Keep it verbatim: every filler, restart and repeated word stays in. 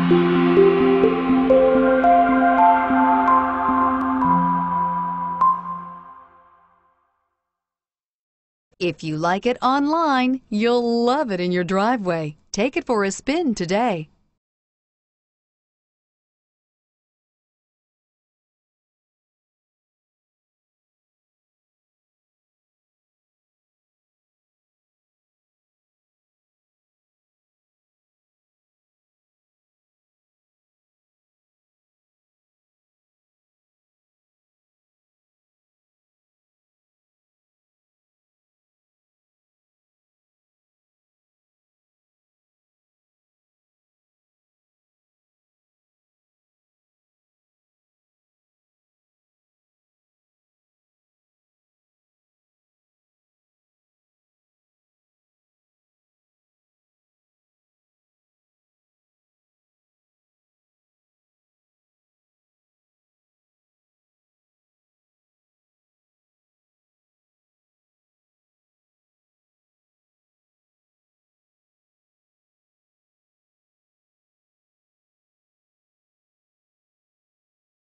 If you like it online, you'll love it in your driveway. Take it for a spin today.